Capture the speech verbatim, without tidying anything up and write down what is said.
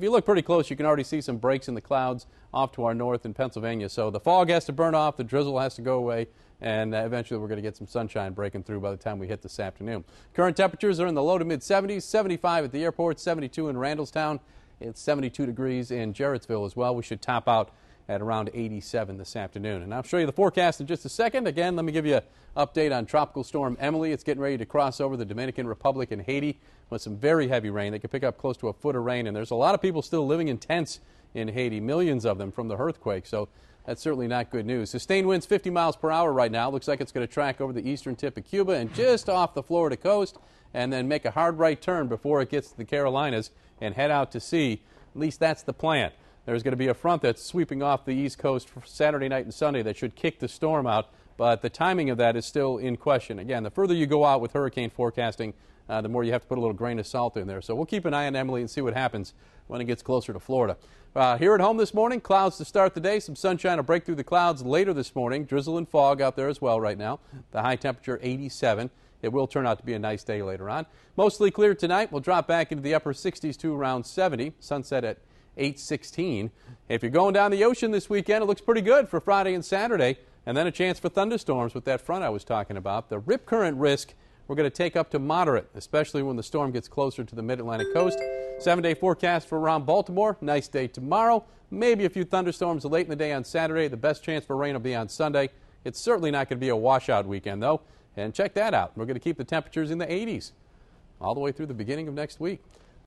If you look pretty close, you can already see some breaks in the clouds off to our north in Pennsylvania. So the fog has to burn off, the drizzle has to go away, and uh, eventually we're going to get some sunshine breaking through by the time we hit this afternoon. Current temperatures are in the low to mid seventies, seventy-five at the airport, seventy-two in Randallstown. It's seventy-two degrees in Jarrettsville as well. We should top out at around eighty-seven this afternoon. And I'll show you the forecast in just a second. Again, let me give you an update on Tropical Storm Emily. It's getting ready to cross over the Dominican Republic and Haiti with some very heavy rain. They could pick up close to a foot of rain, and there's a lot of people still living in tents in Haiti, millions of them from the earthquake, so that's certainly not good news. Sustained winds fifty miles per hour right now. Looks like it's going to track over the eastern tip of Cuba and just off the Florida coast, and then make a hard right turn before it gets to the Carolinas and head out to sea. At least that's the plan. There's going to be a front that's sweeping off the east coast for Saturday night and Sunday that should kick the storm out, but the timing of that is still in question. Again, the further you go out with hurricane forecasting, uh, the more you have to put a little grain of salt in there. So we'll keep an eye on Emily and see what happens when it gets closer to Florida. Uh, here at home this morning, clouds to start the day. Some sunshine will break through the clouds later this morning. Drizzle and fog out there as well right now. The high temperature eighty-seven. It will turn out to be a nice day later on. Mostly clear tonight. We'll drop back into the upper sixties to around seventy. Sunset at eight sixteen. If you're going down the ocean this weekend, it looks pretty good for Friday and Saturday. And then a chance for thunderstorms with that front I was talking about. The rip current risk we're going to take up to moderate, especially when the storm gets closer to the mid-Atlantic coast. Seven-day forecast for around Baltimore. Nice day tomorrow. Maybe a few thunderstorms late in the day on Saturday. The best chance for rain will be on Sunday. It's certainly not going to be a washout weekend, though. And check that out. We're going to keep the temperatures in the eighties all the way through the beginning of next week.